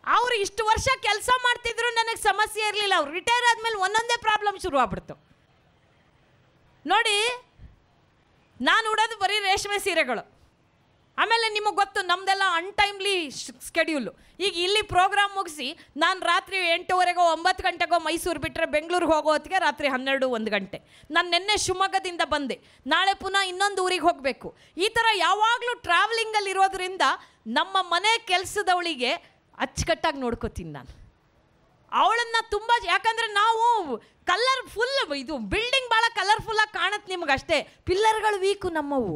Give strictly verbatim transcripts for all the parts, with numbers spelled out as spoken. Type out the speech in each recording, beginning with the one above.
ಅವ್ರು ಇಷ್ಟು ವರ್ಷ ಕೆಲಸ ಮಾಡ್ತಿದ್ರು ನನಗೆ ಸಮಸ್ಯೆ ಇರಲಿಲ್ಲ. ಅವ್ರು ರಿಟೈರ್ ಆದಮೇಲೆ ಒಂದೊಂದೇ ಪ್ರಾಬ್ಲಮ್ ಶುರು ಆಗ್ಬಿಡ್ತು. ನೋಡಿ, ನಾನು ಉಡೋದು ಬರೀ ರೇಷ್ಮೆ ಸೀರೆಗಳು. ಆಮೇಲೆ ನಿಮಗೆ ಗೊತ್ತು ನಮ್ಮದೆಲ್ಲ ಅನ್ಟೈಮ್ಲಿ ಸ್ಕೆಡ್ಯೂಲು. ಈಗ ಇಲ್ಲಿ ಪ್ರೋಗ್ರಾಮ್ ಮುಗಿಸಿ ನಾನು ರಾತ್ರಿ ಎಂಟೂವರೆಗೋ ಒಂಬತ್ತು ಗಂಟೆಗೋ ಮೈಸೂರು ಬಿಟ್ಟರೆ ಬೆಂಗಳೂರಿಗೆ ಹೋಗೋ ಹೊತ್ತಿಗೆ ರಾತ್ರಿ ಹನ್ನೆರಡು ಒಂದು ಗಂಟೆ. ನಾನು ನಿನ್ನೆ ಶಿವಮೊಗ್ಗದಿಂದ ಬಂದೆ, ನಾಳೆ ಪುನಃ ಇನ್ನೊಂದು ಊರಿಗೆ ಹೋಗಬೇಕು. ಈ ಥರ ಯಾವಾಗಲೂ ಟ್ರಾವೆಲಿಂಗಲ್ಲಿ ಇರೋದ್ರಿಂದ ನಮ್ಮ ಮನೆ ಕೆಲಸದವಳಿಗೆ ಅಚ್ಚುಕಟ್ಟಾಗಿ ನೋಡ್ಕೋತೀನಿ ನಾನು ಅವಳನ್ನು. ತುಂಬ ಯಾಕಂದರೆ ನಾವು ಕಲರ್ಫುಲ್, ಇದು ಬಿಲ್ಡಿಂಗ್ ಭಾಳ ಕಲರ್ಫುಲ್ಲಾಗಿ ಕಾಣುತ್ತೆ ನಿಮ್ಗೆ ಅಷ್ಟೇ. ಪಿಲ್ಲರ್ಗಳು ವೀಕು ನಮ್ಮವು,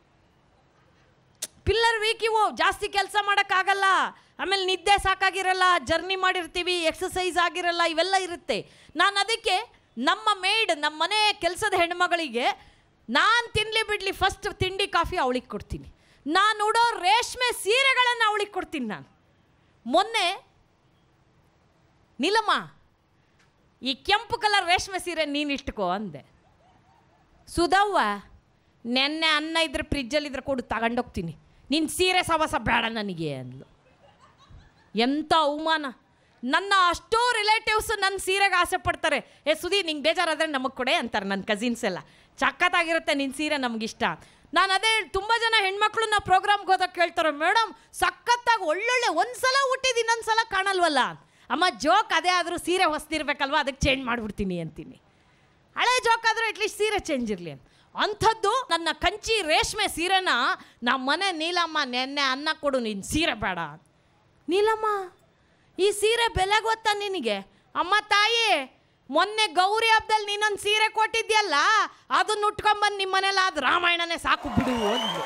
ಪಿಲ್ಲರ್ ವೀಕ್ ಇವು, ಜಾಸ್ತಿ ಕೆಲಸ ಮಾಡೋಕ್ಕಾಗಲ್ಲ. ಆಮೇಲೆ ನಿದ್ದೆ ಸಾಕಾಗಿರಲ್ಲ, ಜರ್ನಿ ಮಾಡಿರ್ತೀವಿ, ಎಕ್ಸಸೈಸ್ ಆಗಿರಲ್ಲ, ಇವೆಲ್ಲ ಇರುತ್ತೆ. ನಾನು ಅದಕ್ಕೆ ನಮ್ಮ ಮೇಡ್, ನಮ್ಮ ಮನೆ ಕೆಲಸದ ಹೆಣ್ಮಗಳಿಗೆ ನಾನು ತಿನ್ನಲಿ ಬಿಡಲಿ ಫಸ್ಟ್ ತಿಂಡಿ ಕಾಫಿ ಅವಳಿಗೆ ಕೊಡ್ತೀನಿ. ನಾನು ಉಡೋ ರೇಷ್ಮೆ ಸೀರೆಗಳನ್ನು ಅವಳಿಗೆ ಕೊಡ್ತೀನಿ. ನಾನು ಮೊನ್ನೆ ನೀಲಮ್ಮ ಈ ಕೆಂಪು ಕಲರ್ ರೇಷ್ಮೆ ಸೀರೆ ನೀನು ಇಟ್ಕೋ ಅಂದೆ. ಸುಧವ್ವ ನೆನ್ನೆ ಅನ್ನ ಇದ್ರೆ ಫ್ರಿಜ್ಜಲ್ಲಿದ್ರೆ ಕೊಡು ತಗೊಂಡೋಗ್ತೀನಿ, ನಿನ್ನ ಸೀರೆ ಸವಾಸ ಬೇಡ ನನಗೆ ಅಂದ್ಲು. ಎಂಥ ಅವಮಾನ! ನನ್ನ ಅಷ್ಟೋ ರಿಲೇಟಿವ್ಸ್ ನನ್ನ ಸೀರೆಗೆ ಆಸೆ ಪಡ್ತಾರೆ. ಏ ಸುದಿ ನಿಂಗೆ ಬೇಜಾರಾದರೆ ನಮಗೆ ಕೊಡೆ ಅಂತಾರೆ ನನ್ನ ಕಸಿನ್ಸ್ ಎಲ್ಲ. ಸಖತ್ತಾಗಿರುತ್ತೆ ನಿನ್ನ ಸೀರೆ, ನಮಗಿಷ್ಟ. ನಾನು ಅದೇ ತುಂಬ ಜನ ಹೆಣ್ಮಕ್ಳು ನಾವು ಪ್ರೋಗ್ರಾಮ್ಗೆ ಹೋದಾಗ ಕೇಳ್ತಾರೆ, ಮೇಡಮ್ ಸಖತ್ತಾಗಿ ಒಳ್ಳೊಳ್ಳೆ ಒಂದು ಸಲ ಹುಟ್ಟಿದ್ದು ಇನ್ನೊಂದು ಸಲ ಕಾಣಲ್ವಲ್ಲ. ಅಮ್ಮ ಜೋಕ್ ಅದೇ ಆದರೂ ಸೀರೆ ಹೊಸ್ತಿರ್ಬೇಕಲ್ವ, ಅದಕ್ಕೆ ಚೇಂಜ್ ಮಾಡಿಬಿಡ್ತೀನಿ ಅಂತೀನಿ. ಹಳೆ ಜೋಕ್ ಆದರೂ ಅಟ್ಲೀಸ್ಟ್ ಸೀರೆ ಚೇಂಜ್ ಇರಲಿ ಅಂತ. ಅಂಥದ್ದು ನನ್ನ ಕಂಚಿ ರೇಷ್ಮೆ ಸೀರೆನ ನಮ್ಮ ಮನೆ ನೀಲಮ್ಮ ನೆನ್ನೆ ಅನ್ನ ಕೊಡು, ನಿನ್ನ ಸೀರೆ ಬೇಡ. ನೀಲಮ್ಮ ಈ ಸೀರೆ ಬೆಲೆ ಗೊತ್ತಾ ನಿನಗೆ? ಅಮ್ಮ ತಾಯಿ ಮೊನ್ನೆ ಗೌರಿ ಹಬ್ಬದಲ್ಲಿ ನೀನೊಂದು ಸೀರೆ ಕೊಟ್ಟಿದ್ಯಲ್ಲ, ಅದನ್ನ ಉಟ್ಕೊಂಬಂದು ನಿಮ್ಮ ಮನೇಲಿ ಅದು ರಾಮಾಯಣನೇ ಸಾಕು ಬಿಡು ಅಂದ್ಲು.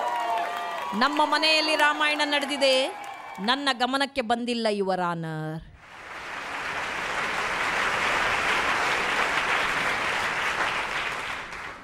ನಮ್ಮ ಮನೆಯಲ್ಲಿ ರಾಮಾಯಣ ನಡೆದಿದೆ, ನನ್ನ ಗಮನಕ್ಕೆ ಬಂದಿಲ್ಲ ಯುವರ್ ಆನರ್.